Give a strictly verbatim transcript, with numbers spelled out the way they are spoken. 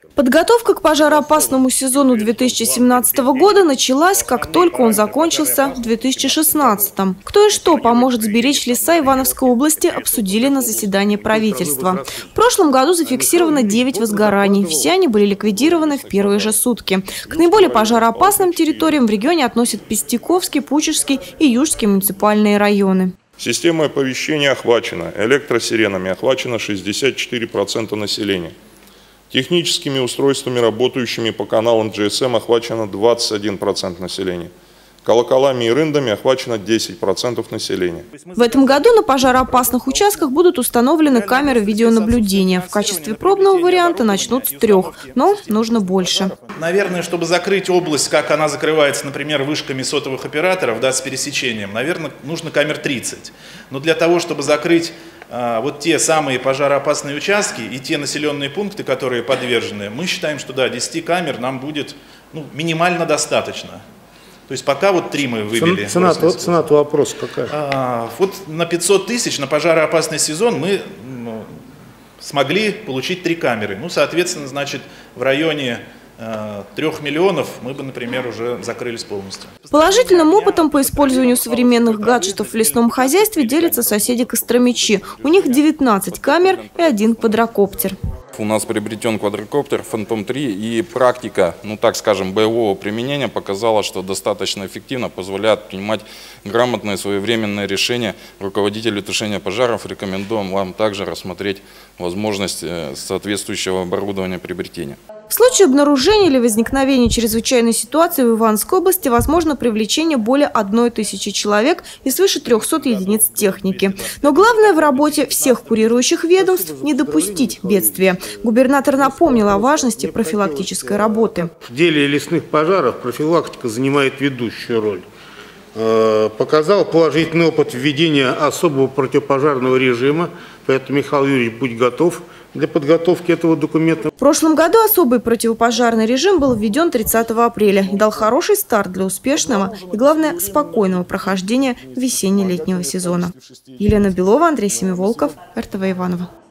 Подготовка к пожароопасному сезону две тысячи семнадцатого года началась, как только он закончился в две тысячи шестнадцатом. Кто и что поможет сберечь леса Ивановской области, обсудили на заседании правительства. В прошлом году зафиксировано девять возгораний. Все они были ликвидированы в первые же сутки. К наиболее пожароопасным территориям в регионе относят Пестяковский, Пучежский и Южский муниципальные районы. Системой оповещения охвачено, электросиренами охвачено шестьдесят четыре процента населения. Техническими устройствами, работающими по каналам джи эс эм, охвачено двадцать один процент населения. Колоколами и рындами охвачено десять процентов населения. В этом году на пожароопасных участках будут установлены камеры видеонаблюдения. В качестве пробного варианта начнут с трех, но нужно больше. Наверное, чтобы закрыть область, как она закрывается, например, вышками сотовых операторов, да, с пересечением, наверное, нужно камер тридцать. Но для того, чтобы закрыть а, вот те самые пожароопасные участки и те населенные пункты, которые подвержены, мы считаем, что да, десяти камер нам будет ну, минимально достаточно. То есть пока вот три мы выбили. Цена, цена, цена вопрос какая? А, вот на пятьсот тысяч на пожароопасный сезон мы ну, смогли получить три камеры. Ну, соответственно, значит, в районе э, трех миллионов мы бы, например, уже закрылись полностью. Положительным опытом по использованию современных гаджетов в лесном хозяйстве делятся соседи Костромичи. У них девятнадцать камер и один квадрокоптер. У нас приобретен квадрокоптер Фантом три, и практика, ну так скажем, боевого применения показала, что достаточно эффективно позволяет принимать грамотные своевременные решения. Руководителю тушения пожаров рекомендуем вам также рассмотреть возможность соответствующего оборудования приобретения. В случае обнаружения или возникновения чрезвычайной ситуации в Ивановской области возможно привлечение более одной тысячи человек и свыше трёхсот единиц техники. Но главное в работе всех курирующих ведомств – не допустить бедствия. Губернатор напомнил о важности профилактической работы. В деле лесных пожаров профилактика занимает ведущую роль. Показал положительный опыт введения особого противопожарного режима, поэтому, Михаил Юрьевич, будь готов для подготовки этого документа. В прошлом году особый противопожарный режим был введен тридцатого апреля и дал хороший старт для успешного и, главное, спокойного прохождения весенне-летнего сезона. Елена Белова, Андрей Семиволков, эр тэ вэ Иваново.